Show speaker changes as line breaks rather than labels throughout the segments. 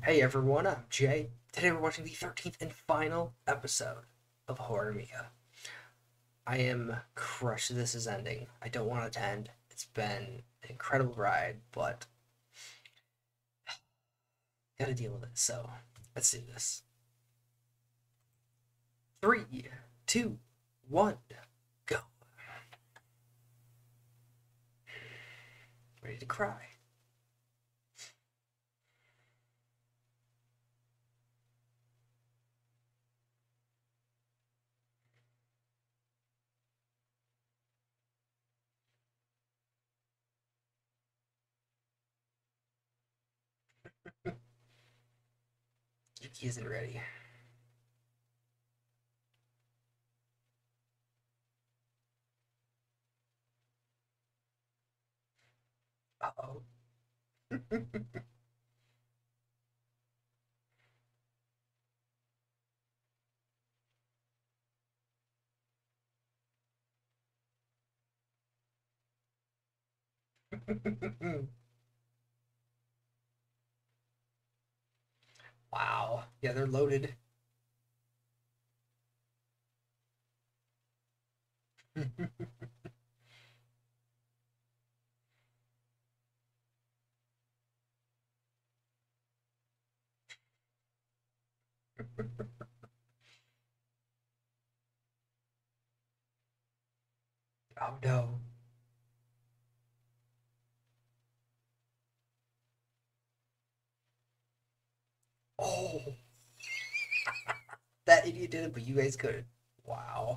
Hey everyone, I'm Jay. Today we're watching the 13th and final episode of Horimiya. I am crushed this is ending. I don't want it to end. It's been an incredible ride, but gotta deal with it, so let's do this. Three, two, one, go. Ready to cry. Yuki isn't ready. Uh-oh. Wow. Yeah, they're loaded. Oh no. Oh, that idiot did it, but you guys couldn't. Wow.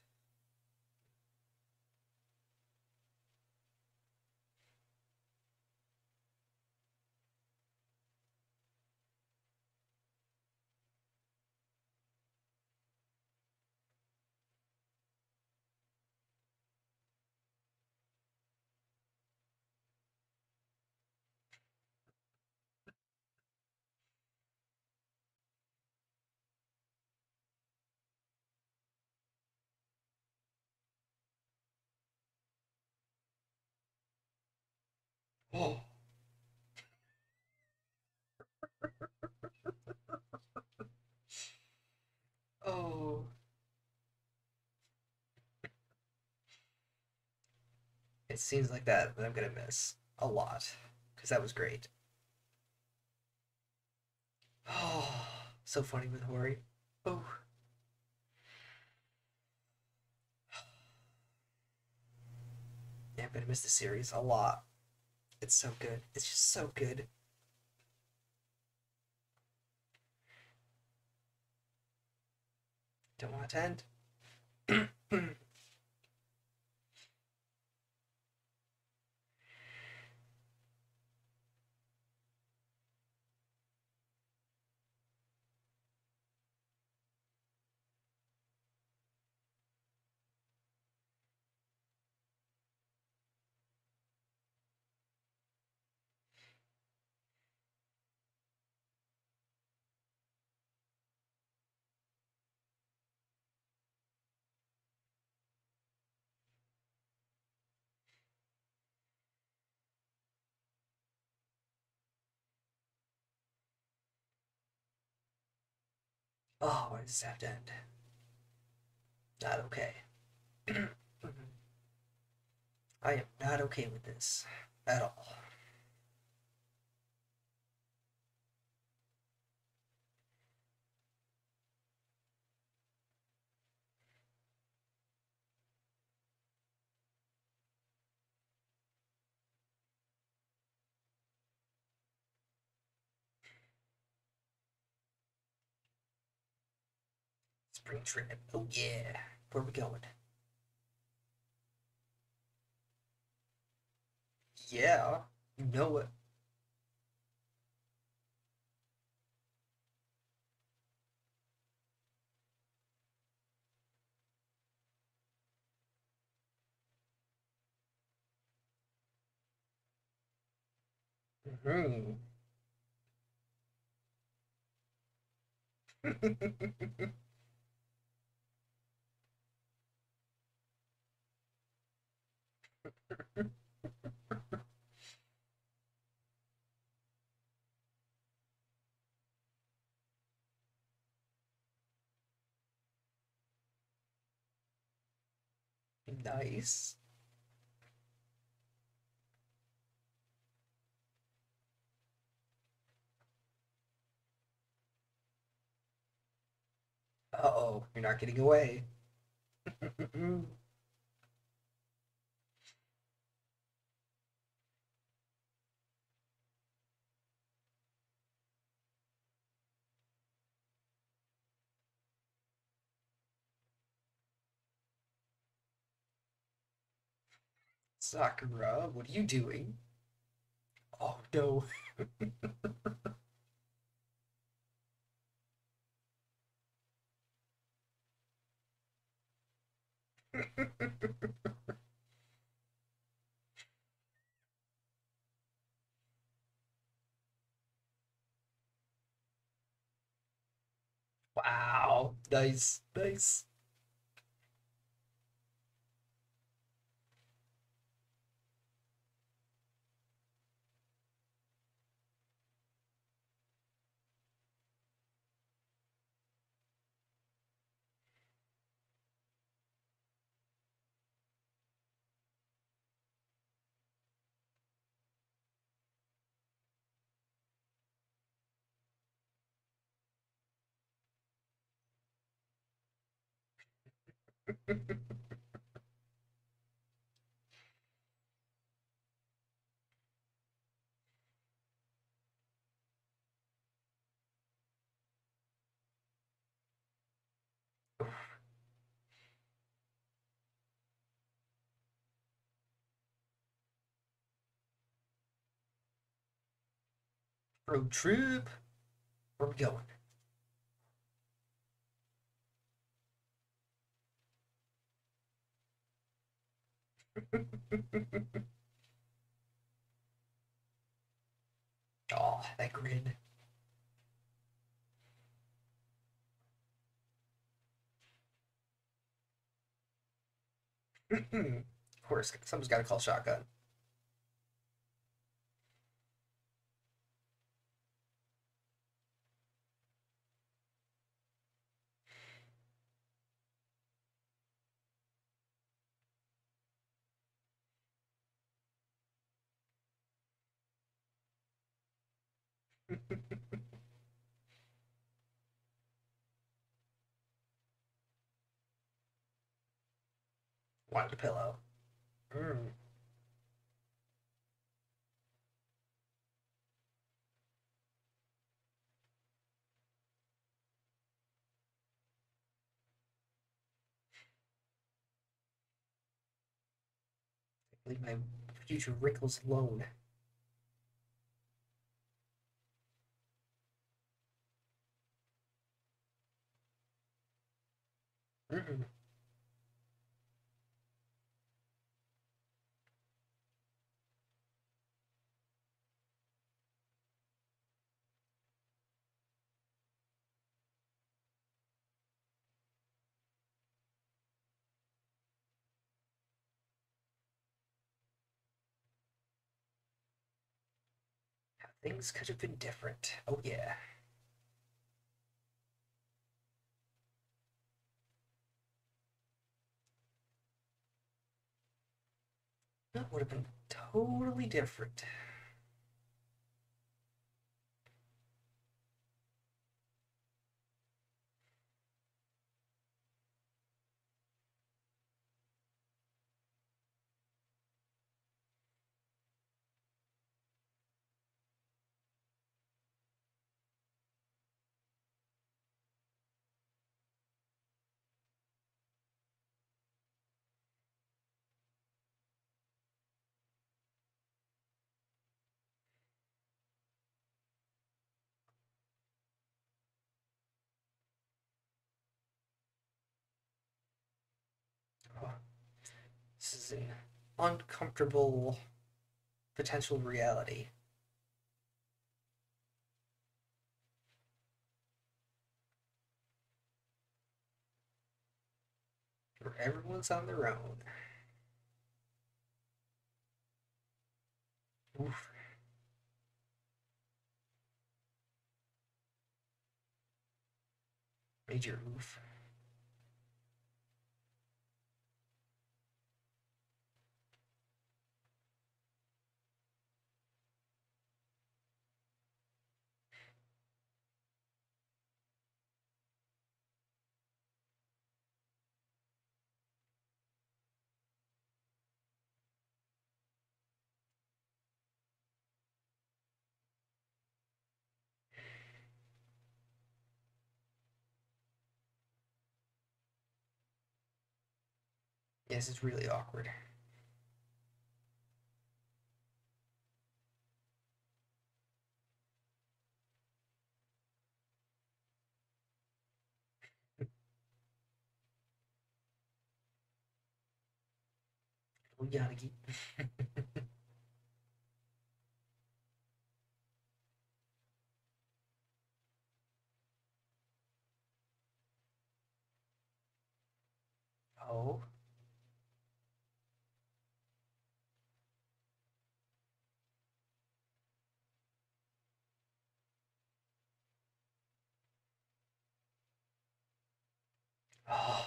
Oh. Oh. It seems like that I'm gonna miss a lot because that was great. Oh, so funny with Hori. Oh, yeah, I'm gonna miss the series a lot. It's so good. It's just so good. Don't want it to end. Oh, why does this have to end? Not okay. I am not okay with this at all. Spring trip. Oh yeah. Where are we going? Yeah. You know it. Mm-hmm. Nice. Uh-oh, you're not getting away. Sakura, what are you doing? Oh no. Wow. Nice. Nice. Road trip. Where we going? Oh, that grin. Of course, someone's got to call shotgun. Wanted a pillow. Mm. Leave my future wrinkles alone. Mm. Things could have been different. Oh yeah. That would have been totally different. Oh, this is an uncomfortable potential reality where everyone's on their own. Oof. Major oof. Yes, it's really awkward. We gotta keep. Oh. Oh.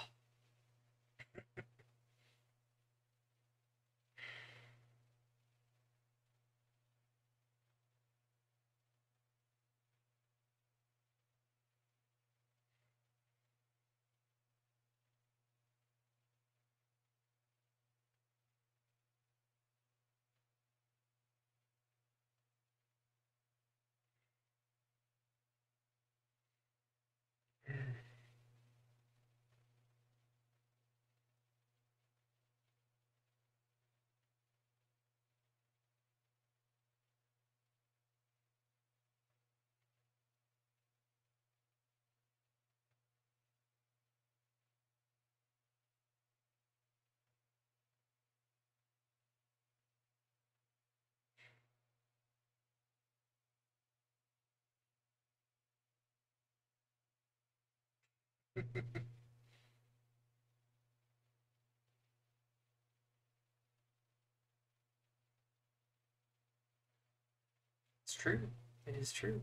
It's true. It is true.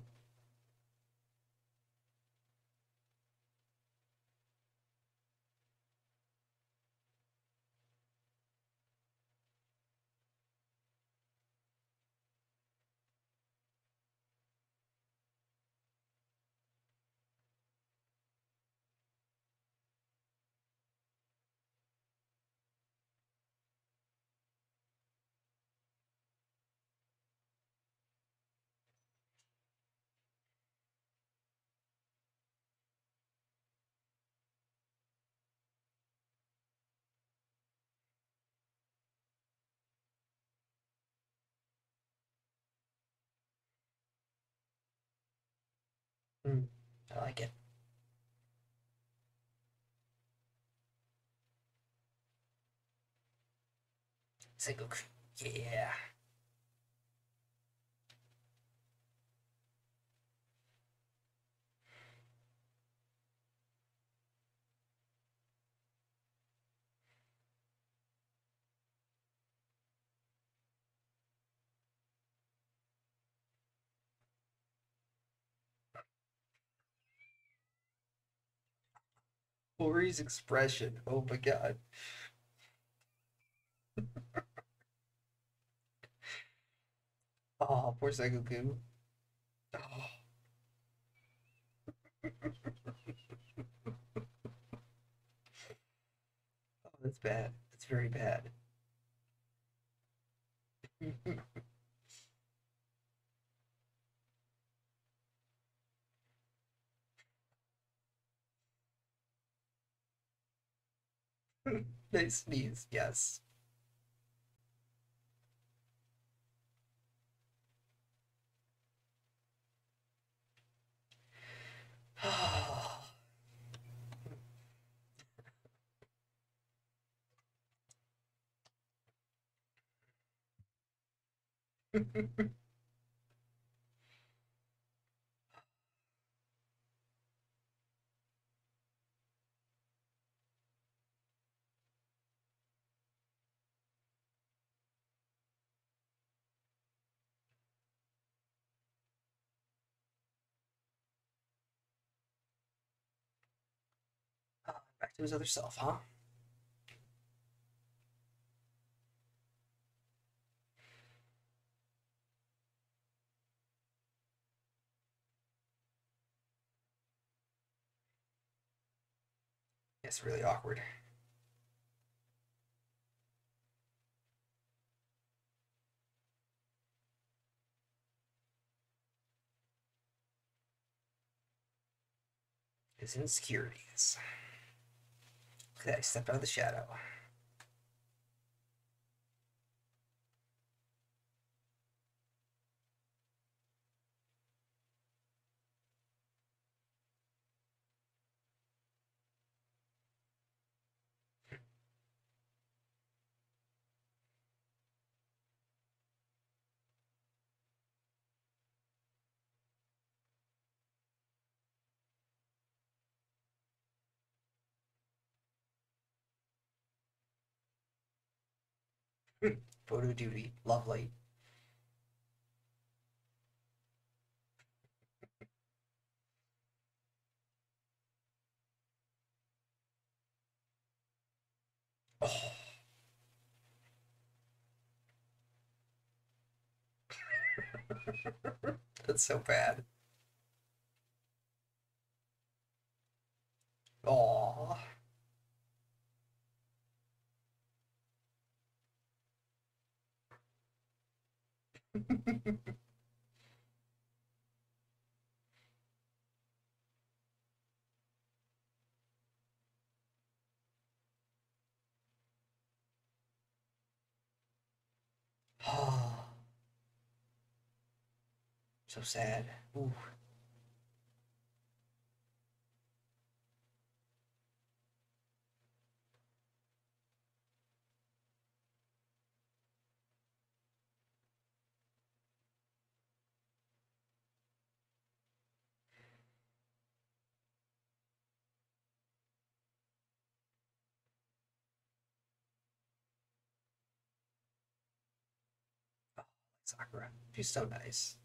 Mm, I like it. Single. Yeah. Lori's expression. Oh my god. Oh, poor Sengoku. Oh, oh, that's bad. That's very bad. They sneeze. Yes. Back to his other self, huh? It's really awkward. His insecurities. Look at that, he stepped out of the shadow. Photo duty. Lovely. Oh, that's so bad. Oh. Oh, so sad. Ooh. Oh, Sakura. She's so nice.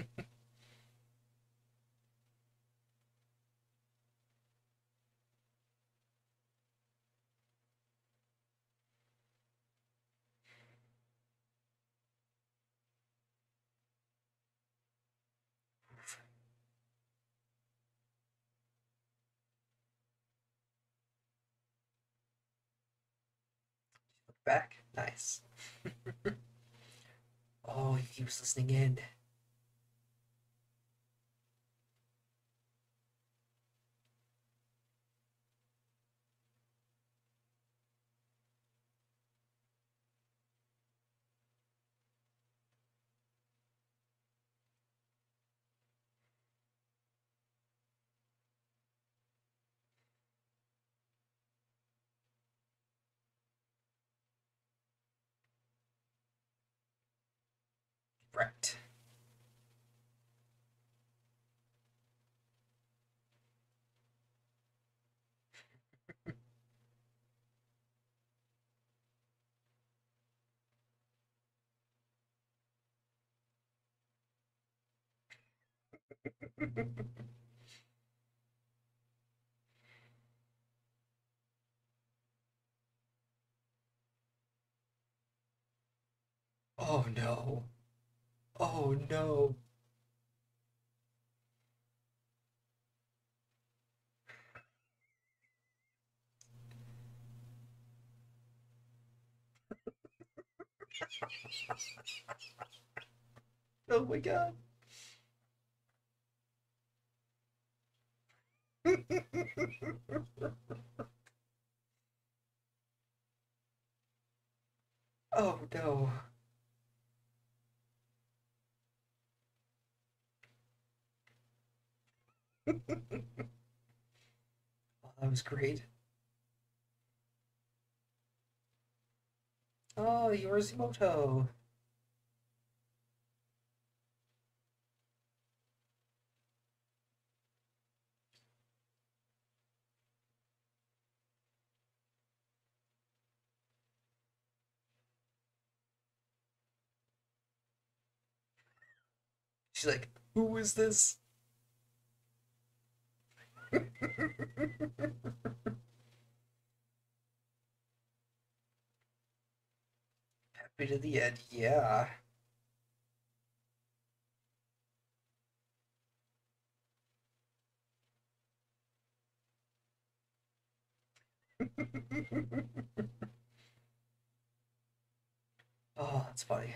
Look back. Nice. Oh, he was listening in. Right. Oh no. Oh no. Oh my god. Oh no. Oh, that was great. Oh, Yorishimoto. She's like, who is this? Happy to the end, yeah. Oh, that's funny.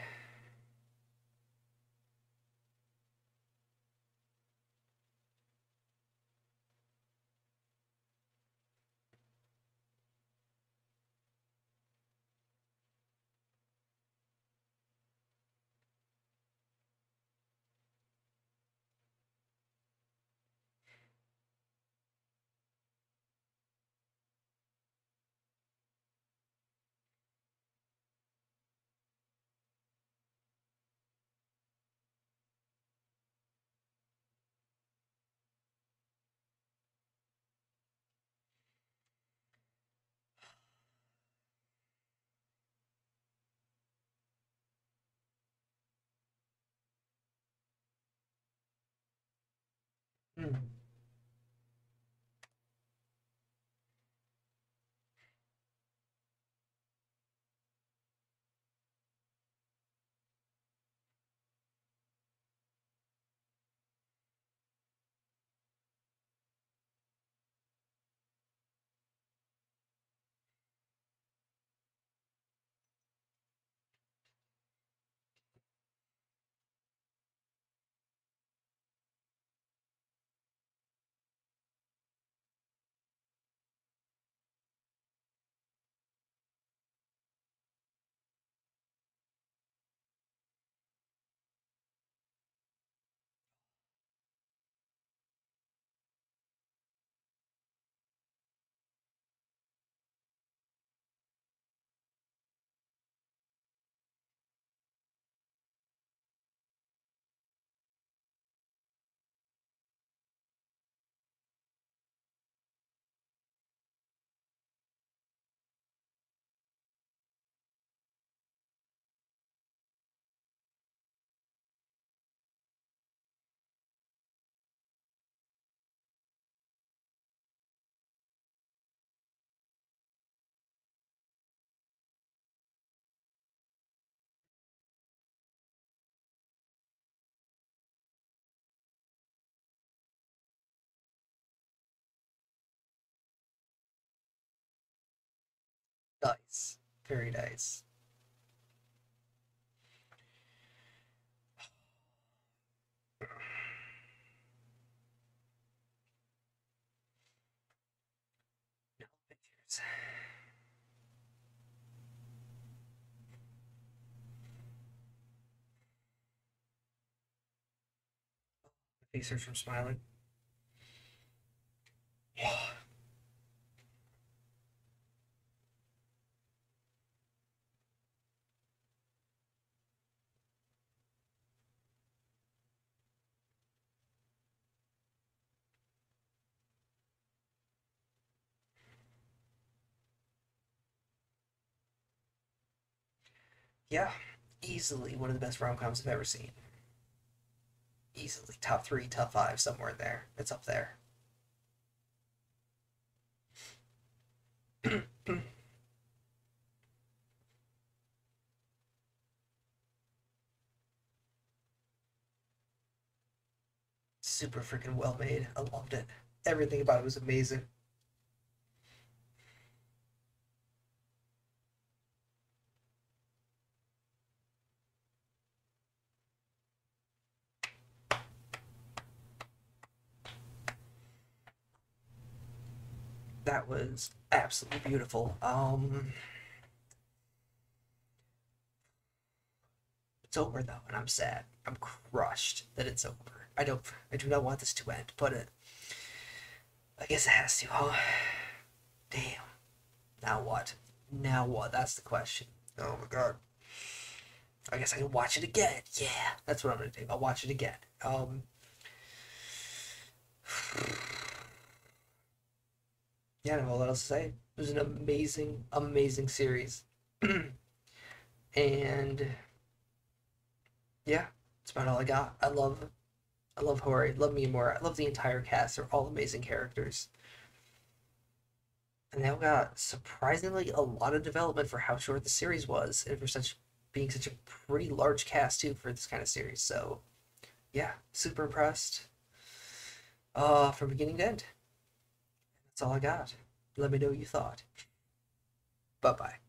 Nice. Very nice. No pictures. My face hurts from smiling. Yeah, easily one of the best rom-coms I've ever seen. Easily top three, top five, somewhere in there. It's up there. Super freaking well made. I loved it. Everything about it was amazing. That was absolutely beautiful. It's over though, and I'm sad. I'm crushed that it's over. I do not want this to end, but I guess it has to, huh? Damn. Now what? Now what? That's the question. Oh my god. I guess I can watch it again. Yeah, that's what I'm gonna do. I'll watch it again. Yeah, I don't know what else to say. It was an amazing, amazing series, and yeah, that's about all I got. I love Hori, love Miyamura, I love the entire cast. They're all amazing characters, and they got surprisingly a lot of development for how short the series was, and for such being such a pretty large cast too for this kind of series. So yeah, super impressed. From beginning to end. That's all I got. Let me know what you thought. Bye bye.